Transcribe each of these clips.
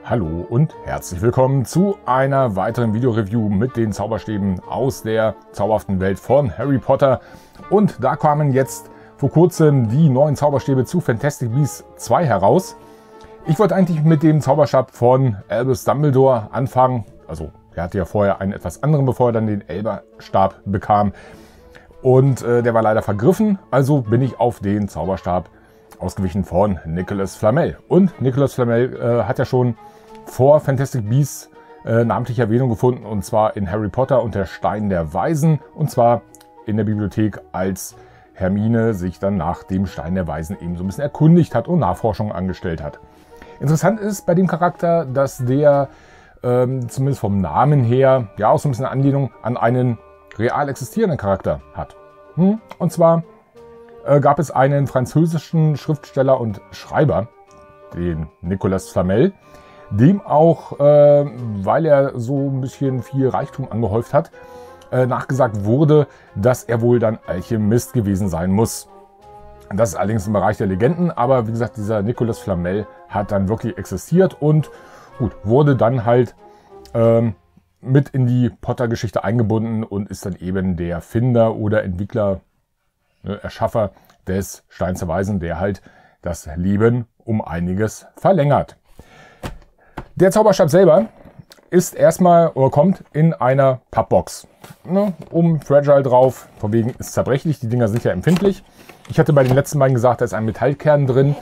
Hallo und herzlich willkommen zu einer weiteren Videoreview mit den Zauberstäben aus der zauberhaften Welt von Harry Potter. Und da kamen jetzt vor kurzem die neuen Zauberstäbe zu Fantastic Beasts 2 heraus. Ich wollte eigentlich mit dem Zauberstab von Albus Dumbledore anfangen. Also er hatte ja vorher einen etwas anderen, bevor er dann den Elberstab bekam. Und der war leider vergriffen, also bin ich auf den Zauberstab ausgewichen von Nicolas Flamel. Und Nicolas Flamel hat ja schon vor Fantastic Beasts namentlich Erwähnung gefunden, und zwar in Harry Potter und der Stein der Weisen, und zwar in der Bibliothek, als Hermine sich dann nach dem Stein der Weisen eben so ein bisschen erkundigt hat und Nachforschungen angestellt hat. Interessant ist bei dem Charakter, dass der zumindest vom Namen her ja auch so ein bisschen eine Anlehnung an einen real existierenden Charakter hat. Und zwar gab es einen französischen Schriftsteller und Schreiber, den Nicolas Flamel, dem auch, weil er so ein bisschen viel Reichtum angehäuft hat, nachgesagt wurde, dass er wohl dann Alchemist gewesen sein muss. Das ist allerdings im Bereich der Legenden, aber wie gesagt, dieser Nicolas Flamel hat dann wirklich existiert und gut, wurde dann halt mit in die Potter-Geschichte eingebunden und ist dann eben der Finder oder Entwickler, Erschaffer des Steins der Weisen, der halt das Leben um einiges verlängert. Der Zauberstab selber ist erstmal oder kommt in einer Pappbox. Oben Fragile drauf, von wegen ist zerbrechlich, die Dinger sind ja empfindlich. Ich hatte bei den letzten beiden gesagt, da ist ein Metallkern drin.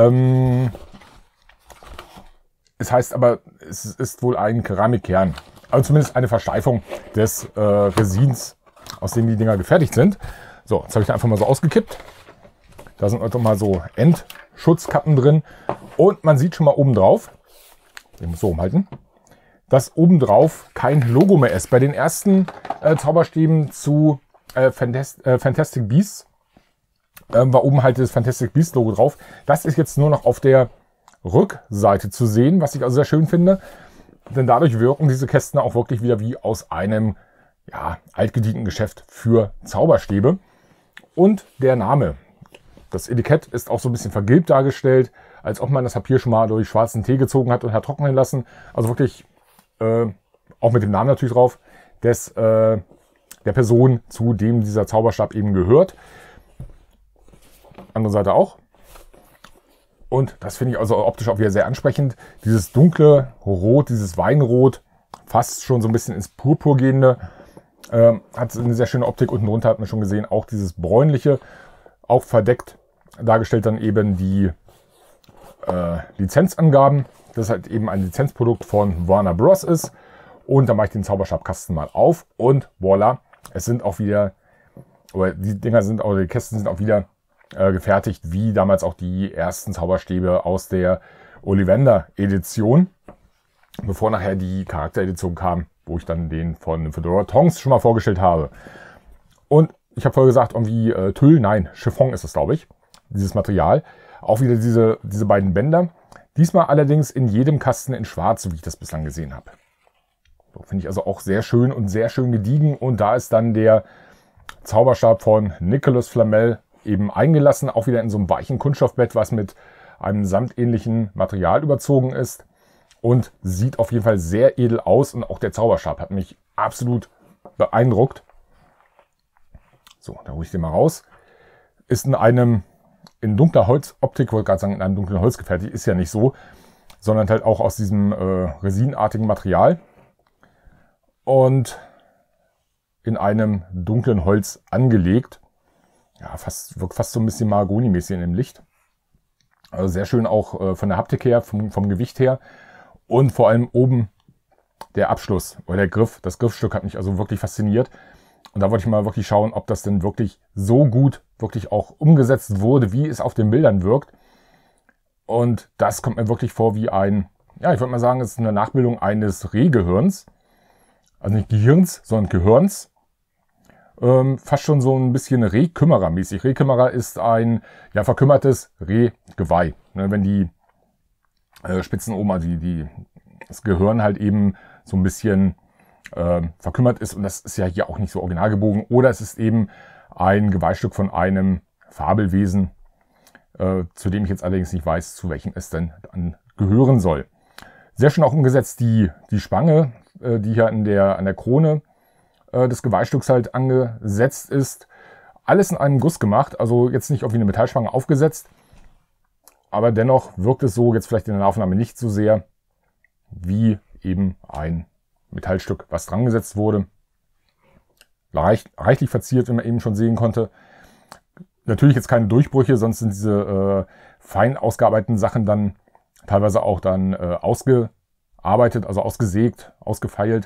Es heißt aber, es ist wohl ein Keramikkern. Also zumindest eine Versteifung des Resins, aus dem die Dinger gefertigt sind. So, jetzt habe ich da einfach mal so ausgekippt. Da sind einfach mal so Endschutzkappen drin. Und man sieht schon mal oben drauf, ich muss so rumhalten, dass oben drauf kein Logo mehr ist. Bei den ersten Zauberstäben zu Fantastic Beasts war oben halt das Fantastic Beasts Logo drauf. Das ist jetzt nur noch auf der Rückseite zu sehen, was ich also sehr schön finde. Denn dadurch wirken diese Kästen auch wirklich wieder wie aus einem altgedienten Geschäft für Zauberstäbe. Und der Name. Das Etikett ist auch so ein bisschen vergilbt dargestellt, als ob man das Papier schon mal durch schwarzen Tee gezogen hat und hat trocknen lassen. Also wirklich, auch mit dem Namen natürlich drauf, der Person, zu dem dieser Zauberstab eben gehört. Andere Seite auch. Und das finde ich also optisch auch wieder sehr ansprechend. Dieses dunkle Rot, dieses Weinrot, fast schon so ein bisschen ins Purpur gehende, hat eine sehr schöne Optik. Unten drunter hat man schon gesehen, auch dieses bräunliche, auch verdeckt dargestellt dann eben die Lizenzangaben. Das halt eben ein Lizenzprodukt von Warner Bros. Ist. Und dann mache ich den Zauberstabkasten mal auf und voilà, es sind auch wieder, oder die Dinger sind, oder die Kästen sind auch wieder gefertigt, wie damals auch die ersten Zauberstäbe aus der Ollivander-Edition, bevor nachher die Charakteredition kam, wo ich dann den von Fedora Tongs schon mal vorgestellt habe. Und ich habe vorher gesagt, irgendwie Tüll, nein, Chiffon ist es, glaube ich, dieses Material. Auch wieder diese beiden Bänder. Diesmal allerdings in jedem Kasten in schwarz, so wie ich das bislang gesehen habe. So, finde ich also auch sehr schön und sehr schön gediegen. Und da ist dann der Zauberstab von Nicolas Flamel eben eingelassen. Auch wieder in so einem weichen Kunststoffbett, was mit einem samtähnlichen Material überzogen ist. Und sieht auf jeden Fall sehr edel aus. Und auch der Zauberstab hat mich absolut beeindruckt. So, da hole ich den mal raus. Ist in dunkler Holzoptik, wollte gerade sagen, in einem dunklen Holz gefertigt, ist ja nicht so, sondern halt auch aus diesem resinartigen Material und in einem dunklen Holz angelegt. Ja, wirkt fast so ein bisschen Mahagoni-mäßig im Licht. Also sehr schön auch von der Haptik her, vom Gewicht her und vor allem oben der Abschluss oder der Griff. Das Griffstück hat mich also wirklich fasziniert. Und da wollte ich mal wirklich schauen, ob das denn wirklich so gut wirklich auch umgesetzt wurde, wie es auf den Bildern wirkt. Und das kommt mir wirklich vor wie ein, ich würde mal sagen, es ist eine Nachbildung eines Rehgehirns. Also nicht Gehirns, sondern Gehirns. Fast schon so ein bisschen Rehkümmerer-mäßig. Rehkümmerer ist ein verkümmertes Rehgeweih. Wenn die Spitzen oben, also das Gehirn halt eben so ein bisschen verkümmert ist, und das ist ja hier auch nicht so original gebogen, oder es ist eben ein Geweihstück von einem Fabelwesen, zu dem ich jetzt allerdings nicht weiß, zu welchem es denn dann gehören soll. Sehr schön auch umgesetzt die Spange, die hier an der Krone des Geweihstücks halt angesetzt ist. Alles in einem Guss gemacht, also jetzt nicht auf wie eine Metallspange aufgesetzt. Aber dennoch wirkt es so, jetzt vielleicht in der Aufnahme nicht so sehr, wie eben ein Metallstück, was dran gesetzt wurde. Reichlich verziert, wie man eben schon sehen konnte. Natürlich jetzt keine Durchbrüche, sonst sind diese fein ausgearbeiteten Sachen dann teilweise auch dann ausgearbeitet, also ausgesägt, ausgefeilt,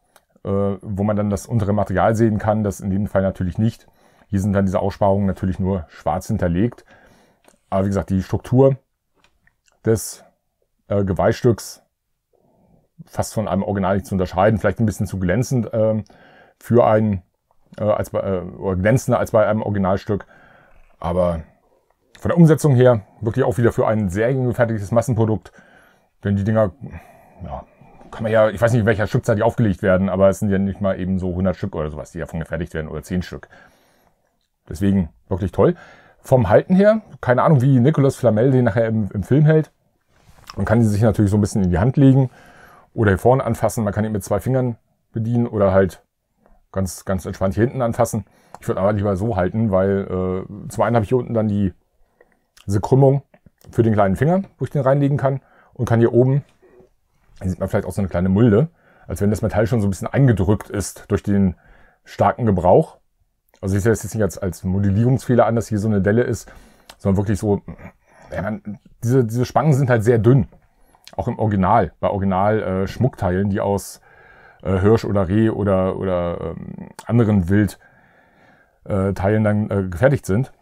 wo man dann das untere Material sehen kann. Das in dem Fall natürlich nicht. Hier sind dann diese Aussparungen natürlich nur schwarz hinterlegt. Aber wie gesagt, die Struktur des Geweihstücks fast von einem Original nicht zu unterscheiden. Vielleicht ein bisschen zu glänzend für ein oder glänzender als bei einem Originalstück. Aber von der Umsetzung her wirklich auch wieder für ein sehr gefertigtes Massenprodukt. Denn die Dinger, ja, kann man ja, ich weiß nicht, in welcher Stückzahl die aufgelegt werden, aber es sind ja nicht mal eben so 100 Stück oder sowas, die davon gefertigt werden oder 10 Stück. Deswegen wirklich toll. Vom Halten her, keine Ahnung, wie Nicolas Flamel den nachher im Film hält. Man kann sie sich natürlich so ein bisschen in die Hand legen oder hier vorne anfassen. Man kann ihn mit 2 Fingern bedienen oder halt ganz entspannt hier hinten anfassen. Ich würde aber lieber so halten, weil zum einen habe ich hier unten dann diese Krümmung für den kleinen Finger, wo ich den reinlegen kann. Und kann hier oben, hier sieht man vielleicht auch so eine kleine Mulde, als wenn das Metall schon so ein bisschen eingedrückt ist durch den starken Gebrauch. Also ich sehe das jetzt nicht als Modellierungsfehler an, dass hier so eine Delle ist, sondern wirklich so, ja, diese Spangen sind halt sehr dünn. Auch im Original, bei Original die aus Hirsch oder Reh oder anderen Wildteilen dann gefertigt sind.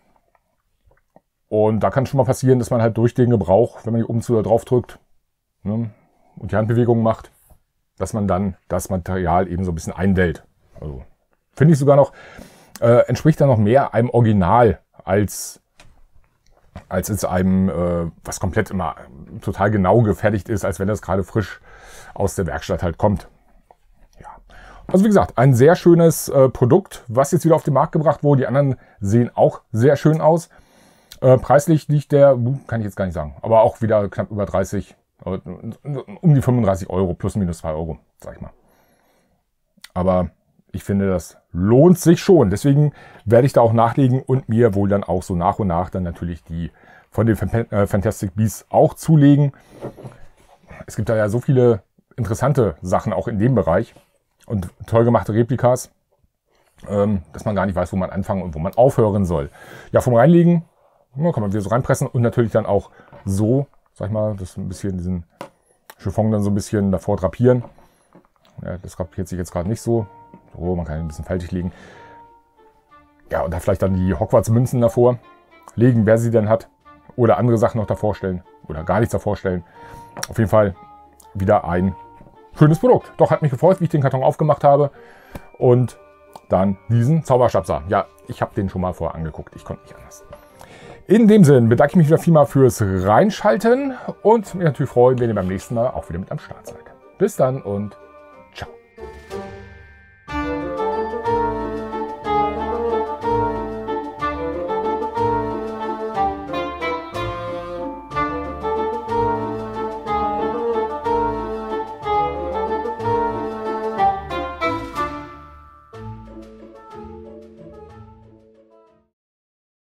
Und da kann es schon mal passieren, dass man halt durch den Gebrauch, wenn man hier oben zu oder drauf drückt, ne, und die Handbewegungen macht, dass man dann das Material eben so ein bisschen eindellt. Also finde ich sogar noch, entspricht dann noch mehr einem Original als jetzt einem, was komplett immer total genau gefertigt ist, als wenn das gerade frisch aus der Werkstatt halt kommt. Ja. Also wie gesagt, ein sehr schönes Produkt, was jetzt wieder auf den Markt gebracht wurde. Die anderen sehen auch sehr schön aus. Preislich liegt der, kann ich jetzt gar nicht sagen, aber auch wieder knapp über 30, um die 35 Euro, plus minus 2 Euro, sag ich mal. Aber ich finde, das lohnt sich schon. Deswegen werde ich da auch nachlegen und mir wohl dann auch so nach und nach dann natürlich die von den Fantastic Beasts auch zulegen. Es gibt da ja so viele interessante Sachen auch in dem Bereich und toll gemachte Replikas, dass man gar nicht weiß, wo man anfangen und wo man aufhören soll. Ja, vom Reinlegen kann man wieder so reinpressen und natürlich dann auch so, sag ich mal, das ein bisschen diesen Chiffon dann so ein bisschen davor drapieren. Ja, das drapiert sich jetzt gerade nicht so. So, man kann ein bisschen faltig legen. Ja, und da vielleicht dann die Hogwarts-Münzen davor legen, wer sie denn hat. Oder andere Sachen noch davor stellen. Oder gar nichts davor stellen. Auf jeden Fall wieder ein schönes Produkt. Doch, hat mich gefreut, wie ich den Karton aufgemacht habe. Und dann diesen Zauberstab sah. Ja, ich habe den schon mal vorher angeguckt. Ich konnte nicht anders. In dem Sinn bedanke ich mich wieder vielmal fürs Reinschalten. Und mich natürlich freuen, wenn ihr beim nächsten Mal auch wieder mit am Start seid. Bis dann und